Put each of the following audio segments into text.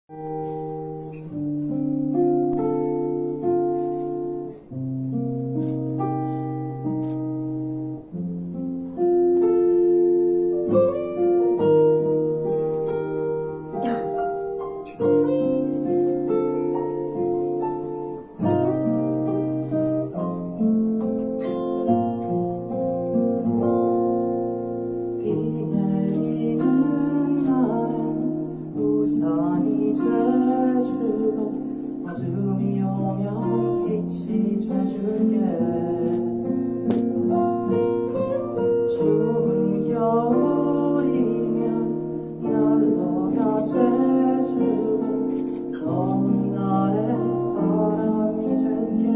어둠이 오면 빛이 돼줄게. 추운 겨울이면 난로가 돼주고 더운 날에 바람이 될게.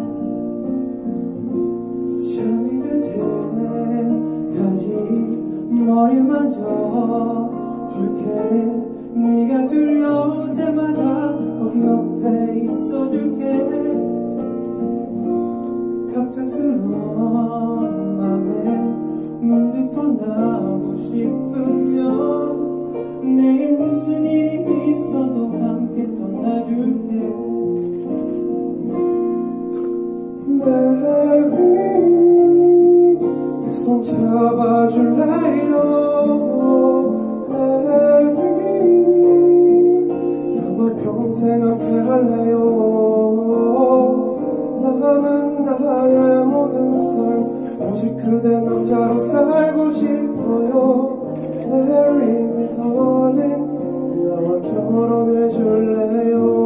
잠이 들 때까지 머리 만져줄게. 네가 두려울 때마다 거기 옆에 있어줄게. 갑작스러운 맘에 문득 떠나고 싶으면 내일 무슨 일이 있어도 함께 떠나줄게. Mary, 내 손 잡아줄래요? 평생 함께 할래요. 남은 나의 모든 삶 오직 그대 남자로 살고 싶어요. Marry me darling, 나와 결혼해 줄래요?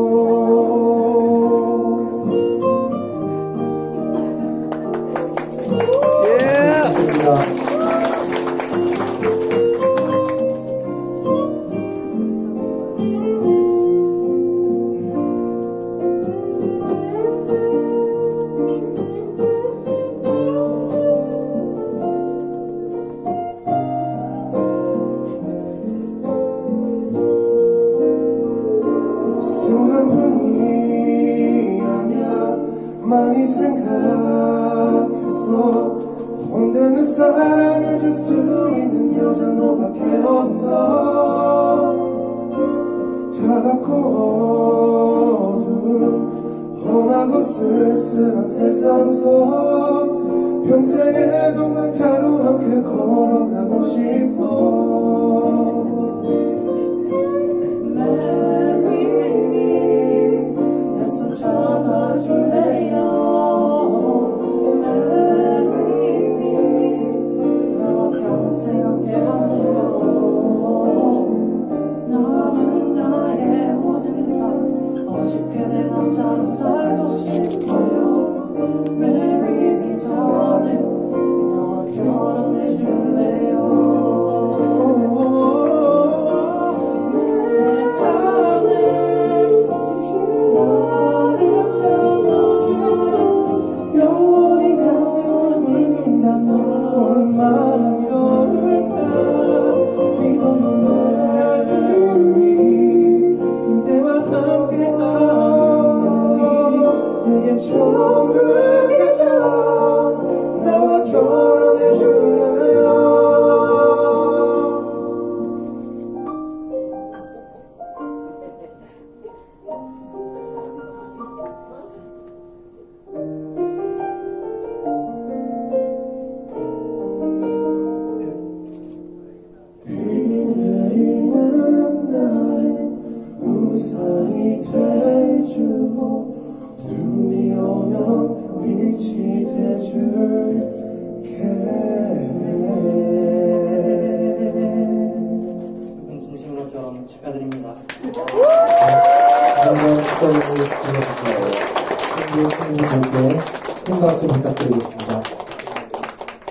한 분이 아냐 많이 생각했어. 혼자는 사랑을 줄 수 있는 여자 너밖에 없어. 차갑고 어두운 험하고 쓸쓸한 세상 속 평생의 도망자로 함께 걸어가고 싶어. 잡아줄래요? Marry me, 나와 평생 함께 할래요. 남은 나의 모든 삶 오직 그대 남자로 살고 싶어요. Marry me darling, 나와 결혼해 줄래요? 나와 결혼해 줄래요? 비 내리는 날엔 우산이 돼주고 눈이 오면 빛이 돼줄게. 진심으로 결혼 축하드립니다. 한번 축하드리고 불러주세요. 큰 박수 부탁드리겠습니다.